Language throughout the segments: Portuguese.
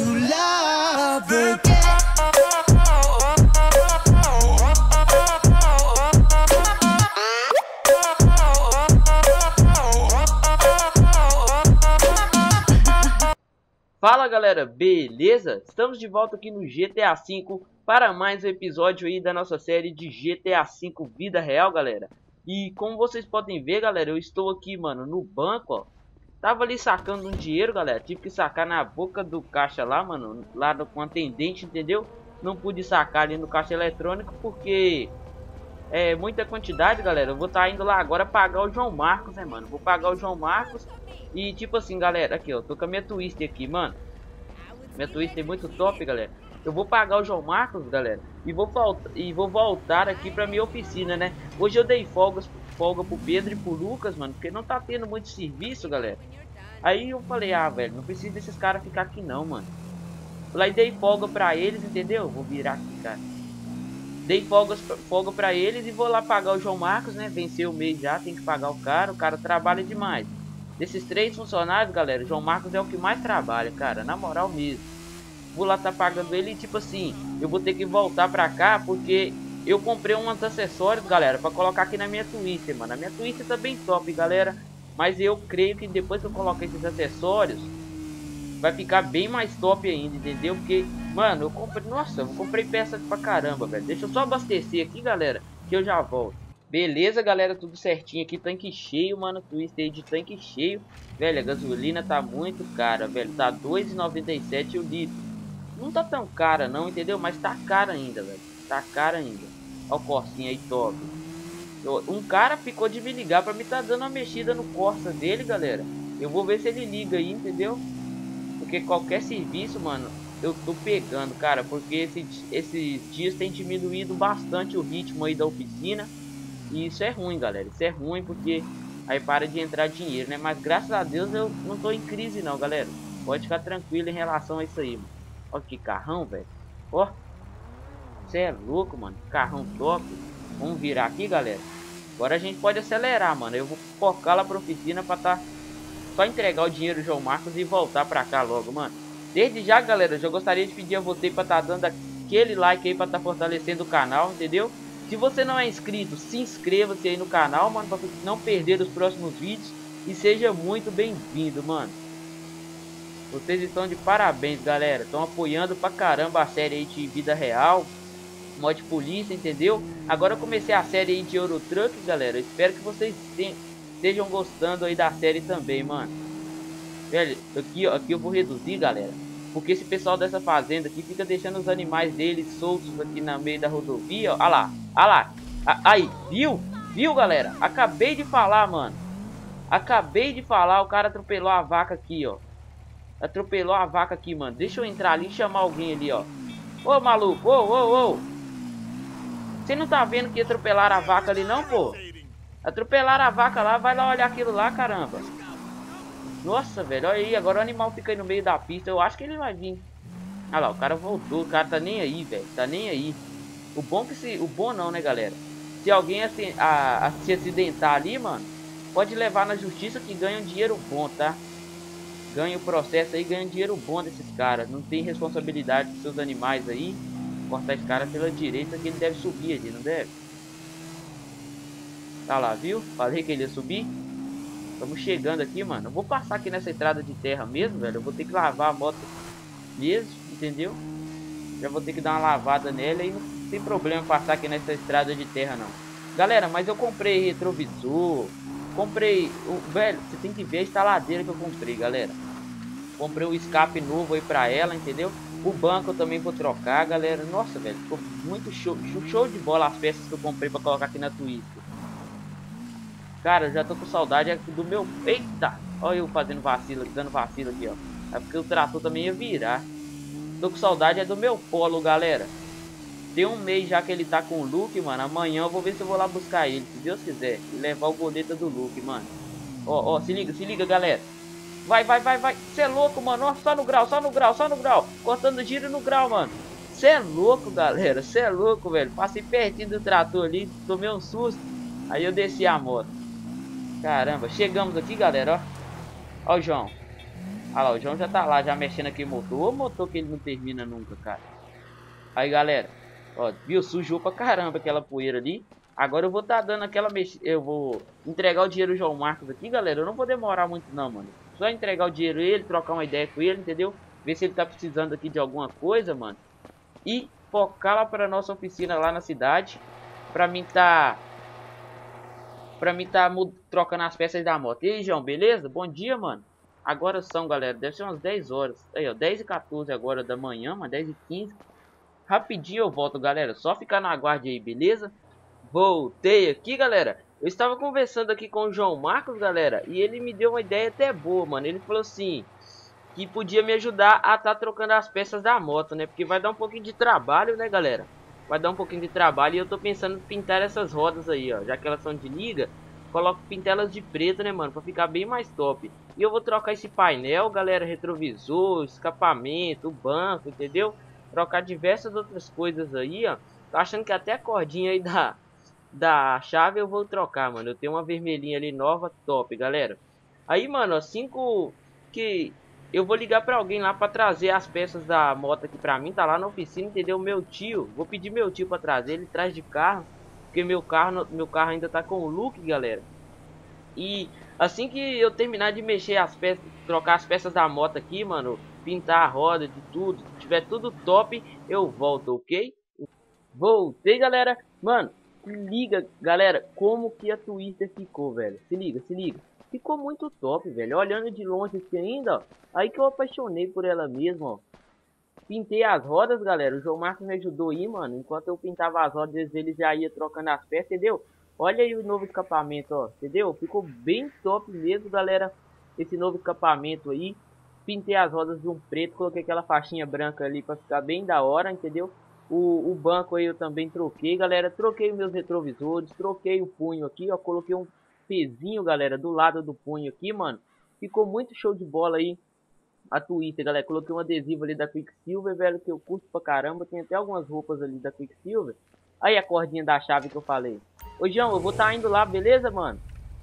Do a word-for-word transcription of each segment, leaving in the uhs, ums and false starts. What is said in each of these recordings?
love again. Fala galera, beleza? Estamos de volta aqui no G T A cinco para mais um episódio aí da nossa série de G T A cinco Vida Real, galera. E como vocês podem ver, galera, eu estou aqui, mano, no banco, ó. Tava ali sacando um dinheiro, galera. Tive que sacar na boca do caixa lá, mano, lá do, com a atendente, entendeu? Não pude sacar ali no caixa eletrônico porque é muita quantidade, galera. Eu vou estar tá indo lá agora pagar o João Marcos, né, mano? Vou pagar o João Marcos. E tipo assim, galera, aqui ó, tô com a minha Twister aqui, mano. Minha Twister é muito top, galera. Eu vou pagar o João Marcos, galera, e vou, e vou voltar aqui pra minha oficina, né? Hoje eu dei folgas, folga pro Pedro e pro Lucas, mano, porque não tá tendo muito serviço, galera. Aí eu falei, ah, velho, não precisa desses caras ficar aqui não, mano. Lá e dei folga pra eles, entendeu? Vou virar aqui, cara. Dei folgas, folga pra eles e vou lá pagar o João Marcos, né? Venceu o mês já, tem que pagar o cara, o cara trabalha demais. Desses três funcionários, galera, o João Marcos é o que mais trabalha, cara, na moral mesmo. Vou lá tá pagando ele e tipo assim, eu vou ter que voltar pra cá porque eu comprei uns acessórios, galera, pra colocar aqui na minha Twister, mano. A minha Twister tá bem top, galera, mas eu creio que depois que eu colocar esses acessórios vai ficar bem mais top ainda, entendeu? Porque, mano, eu comprei, nossa, eu comprei peça pra caramba, velho. Deixa eu só abastecer aqui, galera, que eu já volto. Beleza, galera, tudo certinho aqui, tanque cheio, mano, Twister de tanque cheio. Velho, a gasolina tá muito cara, velho, tá dois reais e noventa e sete centavos o litro. Não tá tão cara não, entendeu? Mas tá cara ainda, velho. Tá cara ainda. Ó o Corsinha aí, top. Um cara ficou de me ligar pra me tá dando uma mexida no Corsa dele, galera. Eu vou ver se ele liga aí, entendeu? Porque qualquer serviço, mano, eu tô pegando, cara. Porque esse, esses dias tem diminuído bastante o ritmo aí da oficina. E isso é ruim, galera. Isso é ruim porque aí para de entrar dinheiro, né? Mas graças a Deus eu não tô em crise não, galera. Pode ficar tranquilo em relação a isso aí, mano. Ó que carrão, velho. Ó. Você é louco, mano. Carrão top. Vamos virar aqui, galera. Agora a gente pode acelerar, mano. Eu vou focar lá pra oficina pra tá... só entregar o dinheiro do João Marcos e voltar pra cá logo, mano. Desde já, galera, eu já gostaria de pedir a você pra tá dando aquele like aí pra tá fortalecendo o canal, entendeu? Se você não é inscrito, se inscreva-se aí no canal, mano, pra não perder os próximos vídeos. E seja muito bem-vindo, mano. Vocês estão de parabéns, galera. Estão apoiando pra caramba a série aí de vida real, mod polícia, entendeu? Agora eu comecei a série aí de Euro Truck, galera. Eu espero que vocês estejam gostando aí da série também, mano. Velho, aqui, aqui eu vou reduzir, galera, porque esse pessoal dessa fazenda aqui fica deixando os animais deles soltos aqui no meio da rodovia, ó. Olha lá, olha lá. Aí, viu? Viu, galera? Acabei de falar, mano. Acabei de falar, o cara atropelou a vaca aqui, ó. Atropelou a vaca aqui, mano. Deixa eu entrar ali e chamar alguém ali, ó. Ô, maluco, ô, ô, ô. Você não tá vendo que atropelaram a vaca ali, não, pô? Atropelaram a vaca lá, vai lá olhar aquilo lá, caramba. Nossa, velho, olha aí. Agora o animal fica aí no meio da pista. Eu acho que ele vai vir. Olha lá, o cara voltou. O cara tá nem aí, velho. Tá nem aí. O bom que se... O bom não, né, galera? Se alguém assim, a, a, se acidentar ali, mano, pode levar na justiça que ganha um dinheiro bom, tá? Ganha o processo aí, ganha dinheiro bom desses caras. Não tem responsabilidade dos seus animais aí. Cortar esse cara pela direita que ele deve subir ali, não deve? Tá lá, viu? Falei que ele ia subir. Estamos chegando aqui, mano. Eu vou passar aqui nessa entrada de terra mesmo, velho. Eu vou ter que lavar a moto mesmo, entendeu? Já vou ter que dar uma lavada nela e não tem problema passar aqui nessa estrada de terra, não. Galera, mas eu comprei retrovisor. Comprei... O, velho, você tem que ver a instaladeira que eu comprei, galera. Comprei um escape novo aí pra ela, entendeu? O banco eu também vou trocar, galera. Nossa, velho, ficou muito show, show de bola as peças que eu comprei pra colocar aqui na Twister. Cara, eu já tô com saudade aqui do meu... Eita! Olha eu fazendo vacilo, dando vacilo aqui, ó. É porque o trator também ia virar. Tô com saudade é do meu Polo, galera. Tem um mês já que ele tá com o Luke, mano. Amanhã eu vou ver se eu vou lá buscar ele, se Deus quiser. E levar o boleta do Luke, mano. Ó, ó, se liga, se liga, galera. Vai, vai, vai, vai. Cê é louco, mano. Ó, só no grau, só no grau, só no grau. Cortando giro no grau, mano. Cê é louco, galera. Cê é louco, velho. Passei pertinho do trator ali, tomei um susto. Aí eu desci a moto. Caramba, chegamos aqui, galera, ó. Ó o João. Olha lá, o João já tá lá, já mexendo aqui no motor. O motor que ele não termina nunca, cara. Aí, galera. Ó, viu? Sujou pra caramba aquela poeira ali. Agora eu vou tá dando aquela mex... Eu vou entregar o dinheiro do João Marcos aqui, galera. Eu não vou demorar muito não, mano. Só entregar o dinheiro ele, trocar uma ideia com ele, entendeu? Ver se ele tá precisando aqui de alguma coisa, mano. E focar lá pra nossa oficina lá na cidade. Pra mim tá... Pra mim tá trocando as peças da moto. E aí, João, beleza? Bom dia, mano. Agora são, galera, deve ser umas dez horas. Aí, ó, dez e quatorze agora da manhã, mano, dez e quinze. Rapidinho eu volto, galera. Só ficar na guarda aí, beleza? Voltei aqui, galera. Eu estava conversando aqui com o João Marcos, galera. E ele me deu uma ideia até boa, mano. Ele falou assim... que podia me ajudar a estar tá trocando as peças da moto, né? Porque vai dar um pouquinho de trabalho, né, galera? Vai dar um pouquinho de trabalho e eu tô pensando em pintar essas rodas aí, ó. Já que elas são de liga, coloco pintelas de preto, né, mano? Pra ficar bem mais top. E eu vou trocar esse painel, galera, retrovisor, escapamento, banco, entendeu? Trocar diversas outras coisas aí, ó. Tô achando que até a cordinha aí da, da chave eu vou trocar, mano. Eu tenho uma vermelhinha ali nova, top, galera. Aí, mano, assim que... eu vou ligar pra alguém lá pra trazer as peças da moto aqui pra mim. Tá lá na oficina, entendeu? Meu tio. Vou pedir meu tio pra trazer. Ele traz de carro. Porque meu carro, meu carro ainda tá com o look, galera. E assim que eu terminar de mexer as peças, trocar as peças da moto aqui, mano. Pintar a roda de tudo. Se tiver tudo top, eu volto, ok? Voltei, galera. Mano, se liga, galera. Como que a Twister ficou, velho. Se liga, se liga. Ficou muito top, velho. Olhando de longe aqui ainda, ó. Aí que eu apaixonei por ela mesmo, ó. Pintei as rodas, galera. O João Marcos me ajudou aí, mano. Enquanto eu pintava as rodas, ele já ia trocando as peças, entendeu? Olha aí o novo escapamento, ó. Entendeu? Ficou bem top mesmo, galera. Esse novo escapamento aí. Pintei as rodas de um preto. Coloquei aquela faixinha branca ali pra ficar bem da hora, entendeu? O, o banco aí eu também troquei, galera. Troquei meus retrovisores. Troquei o punho aqui, ó. Coloquei um pezinho, galera, do lado do punho aqui, mano. Ficou muito show de bola aí a Twister, galera. Coloquei um adesivo ali da Quicksilver, velho, que eu curto pra caramba. Tem até algumas roupas ali da Quicksilver. Aí a cordinha da chave que eu falei. Ô, João, eu vou estar tá indo lá, beleza, mano?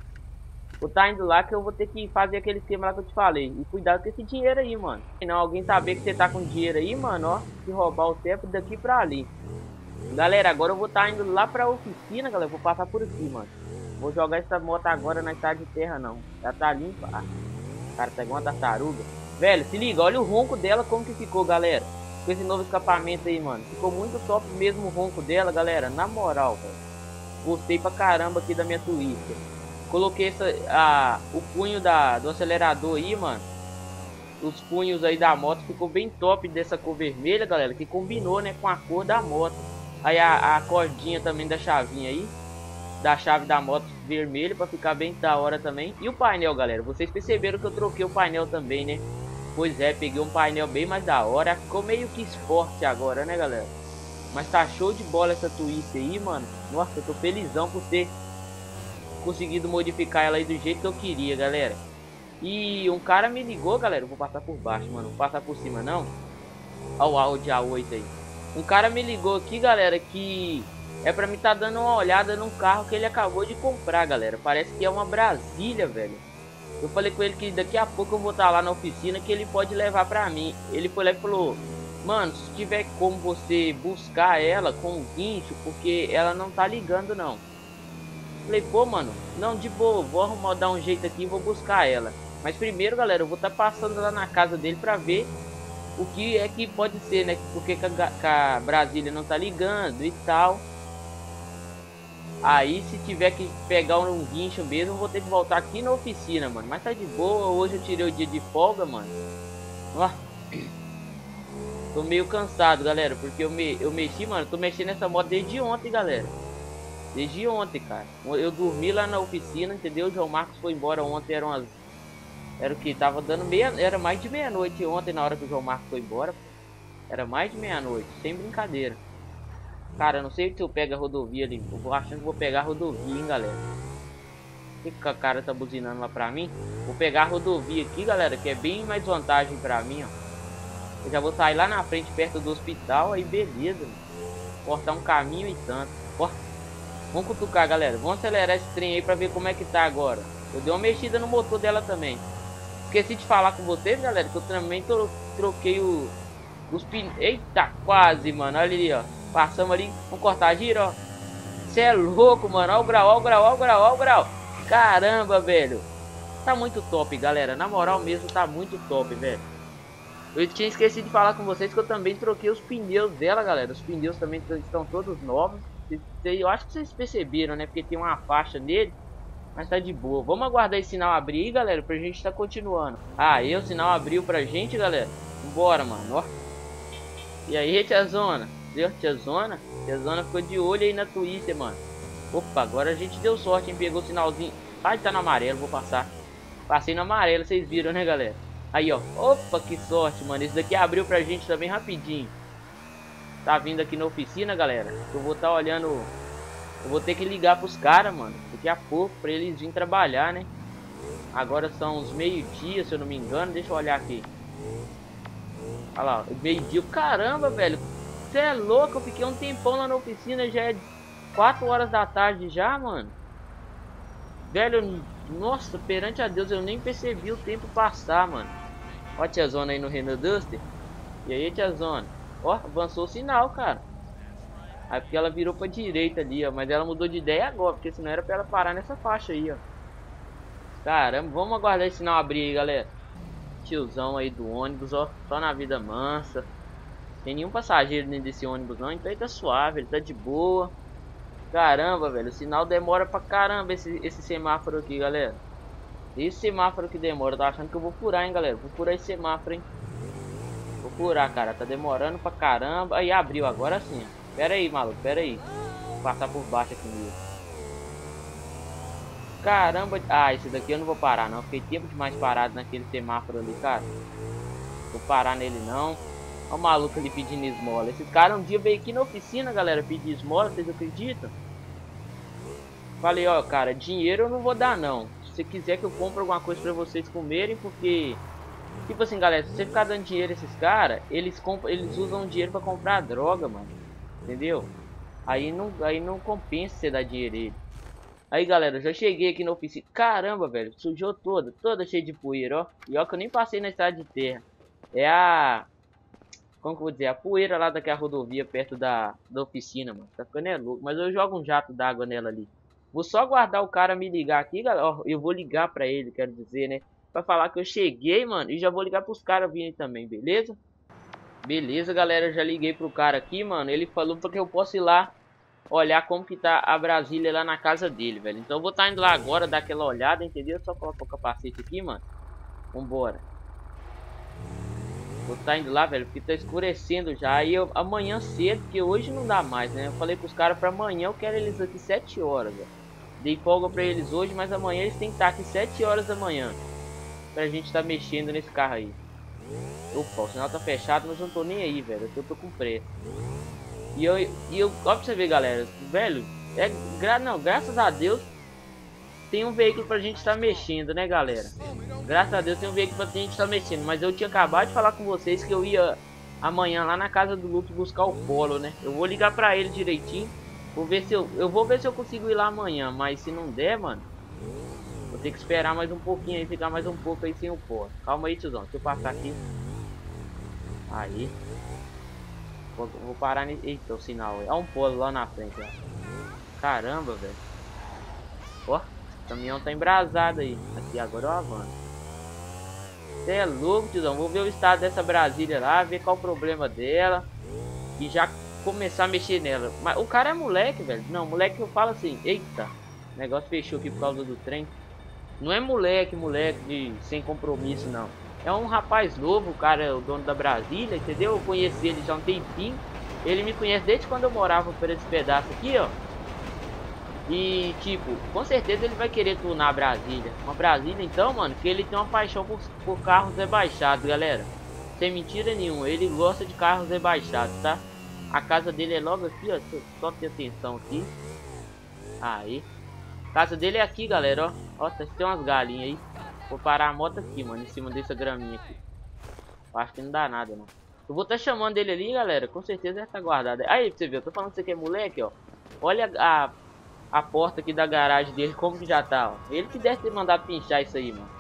Vou estar tá indo lá que eu vou ter que fazer aquele esquema lá que eu te falei. E cuidado com esse dinheiro aí, mano. Se não alguém saber que você tá com dinheiro aí, mano, ó. Se roubar o tempo daqui pra ali. Galera, agora eu vou estar tá indo lá pra oficina, galera. Vou passar por aqui, mano. Vou jogar essa moto agora na estrada de terra, não. Já tá limpa. Ah, cara, tá igual uma tartaruga. Velho, se liga, olha o ronco dela como que ficou, galera. Com esse novo escapamento aí, mano. Ficou muito top mesmo o ronco dela, galera. Na moral, velho. Gostei pra caramba aqui da minha Twister. Coloquei essa, a, o punho da, do acelerador aí, mano. Os punhos aí da moto ficou bem top dessa cor vermelha, galera. Que combinou, né, com a cor da moto. Aí a, a cordinha também da chavinha aí. Da chave da moto vermelha para ficar bem da hora também. E o painel, galera, vocês perceberam que eu troquei o painel também, né? Pois é, peguei um painel bem mais da hora. Ficou meio que esporte agora, né, galera? Mas tá show de bola essa Twister aí, mano. Nossa, eu tô felizão por ter conseguido modificar ela aí do jeito que eu queria, galera. E um cara me ligou, galera. Eu vou passar por baixo, mano. Não vou passar por cima, não. Olha o Audi A oito aí. Um cara me ligou aqui, galera, que... é pra mim tá dando uma olhada num carro que ele acabou de comprar, galera. Parece que é uma Brasília, velho. Eu falei com ele que daqui a pouco eu vou estar lá na oficina, que ele pode levar pra mim. Ele foi lá e falou: mano, se tiver como você buscar ela com um guincho, porque ela não tá ligando, não. Falei, pô, mano, não, de boa, vou arrumar, dar um jeito aqui e vou buscar ela. Mas primeiro, galera, eu vou estar passando lá na casa dele pra ver o que é que pode ser, né? Porque que a, que a Brasília não tá ligando e tal. Aí se tiver que pegar um guincho mesmo, eu vou ter que voltar aqui na oficina, mano. Mas tá de boa, hoje eu tirei o dia de folga, mano. Ó, tô meio cansado, galera, porque eu, me, eu mexi, mano, tô mexendo nessa moto desde ontem, galera. Desde ontem, cara. Eu dormi lá na oficina, entendeu? O João Marcos foi embora ontem, eram umas... Era o que? Tava dando meia... Era mais de meia-noite ontem, na hora que o João Marcos foi embora. Era mais de meia-noite, sem brincadeira. Cara, eu não sei se eu pego a rodovia ali. Eu vou achando que vou pegar a rodovia, hein, galera. O que a cara tá buzinando lá pra mim? Vou pegar a rodovia aqui, galera, que é bem mais vantagem pra mim, ó. Eu já vou sair lá na frente, perto do hospital, aí beleza, mano. Cortar um caminho e tanto. Ó, vamos cutucar, galera. Vamos acelerar esse trem aí pra ver como é que tá agora. Eu dei uma mexida no motor dela também. esqueci de falar com vocês, galera, que eu também tro troquei o, os pneus. Eita, quase, mano. Olha ali, ó. Passamos ali. Vamos cortar a gira, ó. Você é louco, mano. Olha o grau, olha o grau, olha o grau, olha o grau. Caramba, velho. Tá muito top, galera. Na moral mesmo, tá muito top, velho. Eu tinha esquecido de falar com vocês que eu também troquei os pneus dela, galera. Os pneus também estão todos novos. Eu acho que vocês perceberam, né? Porque tem uma faixa nele. Mas tá de boa. Vamos aguardar esse sinal abrir aí, galera, pra gente tá continuando. Ah, aí o sinal abriu pra gente, galera. Vambora, mano, ó. E aí, tia Zona? Deu, tia Zona? Tia Zona ficou de olho aí na Twitter, mano. Opa, agora a gente deu sorte, hein? Pegou o sinalzinho. Ai, tá no amarelo, vou passar. Passei no amarelo, vocês viram, né, galera? Aí, ó. Opa, que sorte, mano. Esse daqui abriu pra gente também rapidinho. Tá vindo aqui na oficina, galera. Eu vou tá olhando... Eu vou ter que ligar pros caras, mano. Daqui a pouco, pra eles virem trabalhar, né? Agora são os meio-dia, se eu não me engano. Deixa eu olhar aqui. Olha lá, meio-dia. Caramba, velho. Você é louco, eu fiquei um tempão lá na oficina. Já é quatro horas da tarde já, mano. Velho, nossa, perante a Deus, eu nem percebi o tempo passar, mano. Ó a tia Zona aí no Renault Duster. E aí, tia Zona? Ó, avançou o sinal, cara. Aí porque ela virou pra direita ali, ó. Mas ela mudou de ideia agora, porque senão era pra ela parar nessa faixa aí, ó. Caramba, vamos aguardar esse sinal abrir aí, galera. Tiozão aí do ônibus, ó. Só na vida mansa. Tem nenhum passageiro dentro desse ônibus não, então ele tá suave, ele tá de boa. Caramba, velho, o sinal demora pra caramba esse, esse semáforo aqui, galera. Esse semáforo que demora, eu tô achando que eu vou furar, hein, galera. Vou furar esse semáforo, hein. Vou furar, cara, tá demorando pra caramba. Aí abriu, agora sim. Pera aí, maluco, pera aí. Vou passar por baixo aqui mesmo. Caramba, ah, esse daqui eu não vou parar não. Fiquei tempo demais parado naquele semáforo ali, cara. Vou parar nele não. Olha o maluco ali pedindo esmola. Esse cara um dia veio aqui na oficina, galera, pedir esmola, vocês acreditam? Falei, ó, cara, dinheiro eu não vou dar não. Se você quiser que eu compre alguma coisa pra vocês comerem, porque... Tipo assim, galera, se você ficar dando dinheiro a esses caras, eles, compram, eles usam dinheiro pra comprar droga, mano. Entendeu? Aí não, aí não compensa você dar dinheiro a ele. Aí, galera, já cheguei aqui na oficina. Caramba, velho, sujou toda, toda cheia de poeira, ó. E ó que eu nem passei na estrada de terra. É a... Como que eu vou dizer? A poeira lá daquela rodovia perto da, da oficina, mano. Tá ficando é louco. Mas eu jogo um jato d'água nela ali. Vou só aguardar o cara me ligar aqui, galera. Ó, eu vou ligar pra ele, quero dizer, né? Pra falar que eu cheguei, mano. E já vou ligar pros caras virem também, beleza? Beleza, galera. Eu já liguei pro cara aqui, mano. Ele falou porque eu posso ir lá olhar como que tá a Brasília lá na casa dele, velho. Então eu vou estar tá indo lá agora, dar aquela olhada, entendeu? Só colocar o capacete aqui, mano. Vambora. Vou estar tá indo lá, velho, porque tá escurecendo já. E eu, amanhã cedo, porque hoje não dá mais, né? Eu falei pros caras pra amanhã, eu quero eles aqui sete horas, velho. Dei folga pra eles hoje, mas amanhã eles têm que estar aqui sete horas da manhã. Pra gente tá mexendo nesse carro aí. Opa, o sinal tá fechado, mas eu não tô nem aí, velho. Eu tô com pressa. E eu, e eu, ó pra você ver, galera, velho, é, gra, não, graças a Deus tem um veículo pra gente estar tá mexendo, né, galera? Graças a Deus tem um veículo pra gente estar tá mexendo. Mas eu tinha acabado de falar com vocês que eu ia amanhã lá na casa do Luke buscar o Polo, né? Eu vou ligar pra ele direitinho. Vou ver se eu, eu vou ver se eu consigo ir lá amanhã. Mas se não der, mano, vou ter que esperar mais um pouquinho aí, ficar mais um pouco aí sem o Polo. Calma aí, tiozão, deixa eu passar aqui. Aí. Vou, vou parar nesse... Eita, o sinal aí. Olha um Polo lá na frente, ó. Caramba, velho. Ó, o caminhão tá embrasado aí. Aqui, agora eu avanço. Você é louco, tiozão. Vou ver o estado dessa Brasília lá, ver qual o problema dela. E já começar a mexer nela. Mas o cara é moleque, velho. Não, moleque eu falo assim. Eita, o negócio fechou aqui por causa do trem. Não é moleque, moleque de sem compromisso, não. É um rapaz novo, o cara é o dono da Brasília, entendeu? Eu conheci ele já há um tempinho. Ele me conhece desde quando eu morava por esse pedaço aqui, ó. E, tipo, com certeza ele vai querer tunar a Brasília. Uma Brasília, então, mano, que ele tem uma paixão por, por carros rebaixados, galera. Sem mentira nenhuma, ele gosta de carros rebaixados, tá? A casa dele é logo aqui, ó. Só ter atenção aqui. Aí. A casa dele é aqui, galera, ó. Ó, tem umas galinhas aí. Vou parar a moto aqui, mano, em cima dessa graminha aqui. Eu acho que não dá nada, não. Eu vou estar tá chamando ele ali, galera. Com certeza ele tá guardado. Aí, pra você ver, eu tô falando que você quer moleque, ó. Olha a, a porta aqui da garagem dele, como que já tá, ó. Ele que deve ter mandado pinchar isso aí, mano.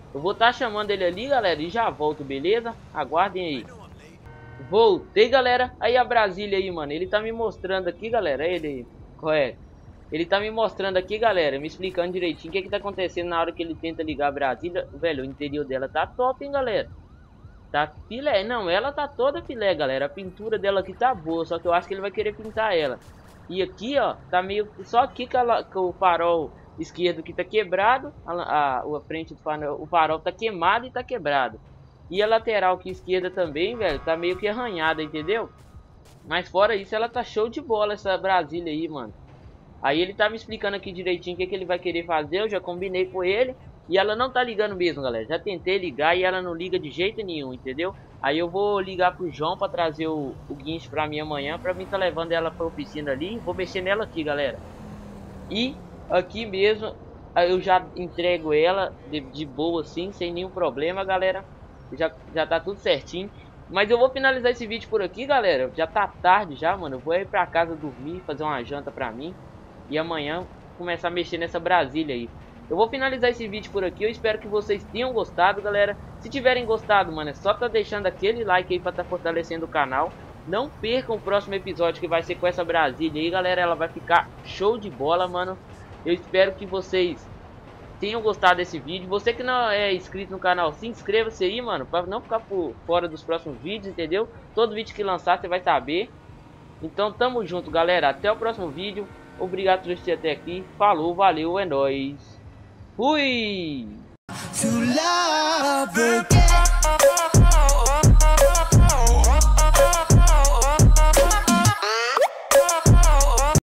Eu vou estar tá chamando ele ali, galera, e já volto, beleza? Aguardem aí. Voltei, galera. Aí a Brasília aí, mano. Ele tá me mostrando aqui, galera. Ele aí. Correto. Ele tá me mostrando aqui, galera. Me explicando direitinho o que que tá acontecendo na hora que ele tenta ligar a Brasília. Velho, o interior dela tá top, hein, galera. Tá filé. Não, ela tá toda filé, galera. A pintura dela aqui tá boa. Só que eu acho que ele vai querer pintar ela. E aqui, ó, tá meio... Só aqui que, ela, que o farol esquerdo que tá quebrado. A, a, a frente do farol, o farol tá queimado e tá quebrado. E a lateral aqui esquerda também, velho, tá meio que arranhada, entendeu? Mas fora isso, ela tá show de bola, essa Brasília aí, mano. Aí ele tá me explicando aqui direitinho o que, que ele vai querer fazer. Eu já combinei com ele. E ela não tá ligando mesmo, galera. Já tentei ligar e ela não liga de jeito nenhum, entendeu? Aí eu vou ligar pro João pra trazer o, o guincho pra mim amanhã. Pra mim tá levando ela pra oficina ali. Vou mexer nela aqui, galera. E aqui mesmo eu já entrego ela de, de boa assim, sem nenhum problema, galera. Já, já tá tudo certinho. Mas eu vou finalizar esse vídeo por aqui, galera. Já tá tarde já, mano. Eu vou ir pra casa dormir, fazer uma janta pra mim. E amanhã começar a mexer nessa Brasília aí. Eu vou finalizar esse vídeo por aqui. Eu espero que vocês tenham gostado, galera. Se tiverem gostado, mano, é só tá deixando aquele like aí pra tá fortalecendo o canal. Não percam o próximo episódio que vai ser com essa Brasília aí, galera. Ela vai ficar show de bola, mano. Eu espero que vocês tenham gostado desse vídeo. Você que não é inscrito no canal, se inscreva-se aí, mano, pra não ficar por fora dos próximos vídeos, entendeu? Todo vídeo que lançar você vai saber. Então tamo junto, galera. Até o próximo vídeo. Obrigado por assistir até aqui. Falou, valeu, é nóis. Fui!